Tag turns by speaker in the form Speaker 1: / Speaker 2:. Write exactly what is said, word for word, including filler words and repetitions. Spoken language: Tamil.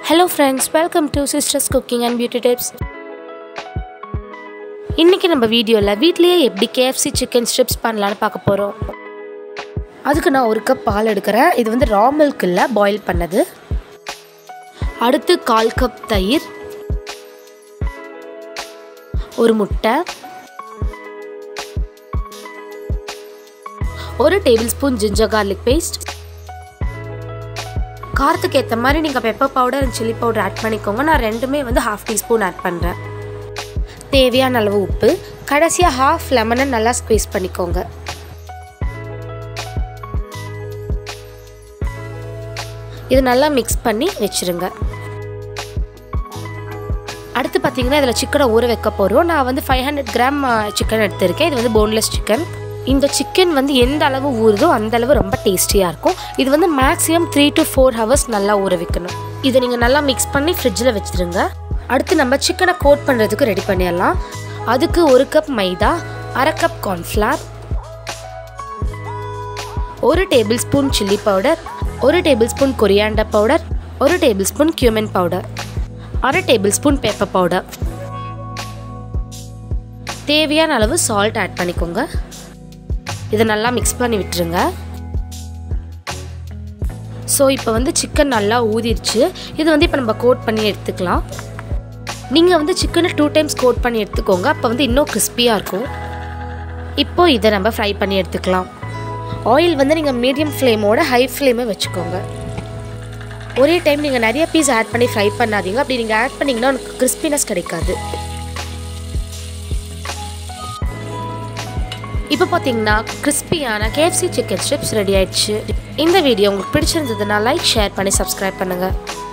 Speaker 1: Hello friends, welcome to Sisters Cooking and Beauty Tips. இன்னைக்கு நம்ம வீடியோல வீட்லயே எப்படி K F C chicken strips பண்ணலாம்னு பார்க்க போறோம். அதுக்கு நான் ஒரு கப் பால் எடுக்கறேன். இது வந்து raw milk இல்ல, boil பண்ணது. அடுத்து கால் கப் தயிர், ஒரு முட்டை, ஒரு டேபிள்ஸ்பூன் ginger garlic paste. காரத்துக்கு ஏற்ற மாதிரி நீங்கள் pepper powder and chilli powder add பண்ணிக்கோங்க. நான் ரெண்டுமே வந்து ஹாஃப் டீஸ்பூன் ஆட் பண்ணுறேன். தேவையான அளவு உப்பு, கடைசியாக ஹாஃப் லெமனை நல்லா ஸ்குவீஸ் பண்ணிக்கோங்க. இது நல்லா மிக்ஸ் பண்ணி வச்சுருங்க. அடுத்து பார்த்தீங்கன்னா இதில் சிக்கனை ஊற வைக்க போகிறோம். நான் வந்து ஃபைவ் ஹண்ட்ரட் கிராம் சிக்கன் எடுத்திருக்கேன். இது வந்து போன்லெஸ் சிக்கன். இந்த சிக்கன் வந்து எந்த அளவு ஊறுதோ அந்த அளவு ரொம்ப டேஸ்டியாக இருக்கும். இது வந்து maximum three to four hours நல்லா ஊற வைக்கணும். இதை நீங்கள் நல்லா மிக்ஸ் பண்ணி ஃப்ரிட்ஜில் வச்சுருங்க. அடுத்து நம்ம சிக்கனை கோட் பண்ணுறதுக்கு ரெடி பண்ணிடலாம். அதுக்கு ஒரு கப் மைதா, அரை கப் கார்ன்ஃப்ளவர், ஒரு டேபிள் ஸ்பூன் சில்லி பவுடர், ஒரு டேபிள் ஸ்பூன் கொரியாண்டர் பவுடர், ஒரு டேபிள் ஸ்பூன் கியூமின் பவுடர், அரை டேபிள் ஸ்பூன் பெப்பர் பவுடர், தேவையான அளவு சால்ட் ஆட் பண்ணிக்கோங்க. இதை நல்லா மிக்ஸ் பண்ணி விட்டுருங்க. ஸோ இப்போ வந்து சிக்கன் நல்லா ஊதிடுச்சு. இது வந்து இப்போ நம்ம கோட் பண்ணி எடுத்துக்கலாம். நீங்கள் வந்து சிக்கனை டூ டைம்ஸ் கோட் பண்ணி எடுத்துக்கோங்க. அப்போ வந்து இன்னும் கிறிஸ்பியாக இருக்கும். இப்போது இதை நம்ம ஃப்ரை பண்ணி எடுத்துக்கலாம். ஆயில் வந்து நீங்கள் மீடியம் ஃப்ளேமோட ஹை ஃப்ளேமே வச்சுக்கோங்க. ஒரே டைம் நீங்கள் நிறைய பீஸ் ஆட் பண்ணி ஃப்ரை பண்ணாதீங்க. அப்படி நீங்கள் ஆட் பண்ணிங்கன்னா உங்களுக்கு கிறிஸ்பினஸ் கிடைக்காது. இப்போ பார்த்தீங்கன்னா கிறிஸ்பியான K F C chicken strips ready ஆயிடுச்சு. இந்த வீடியோ உங்களுக்கு பிடிச்சிருந்ததுன்னா லைக், ஷேர் பண்ணி சப்ஸ்கிரைப் பண்ணுங்கள்.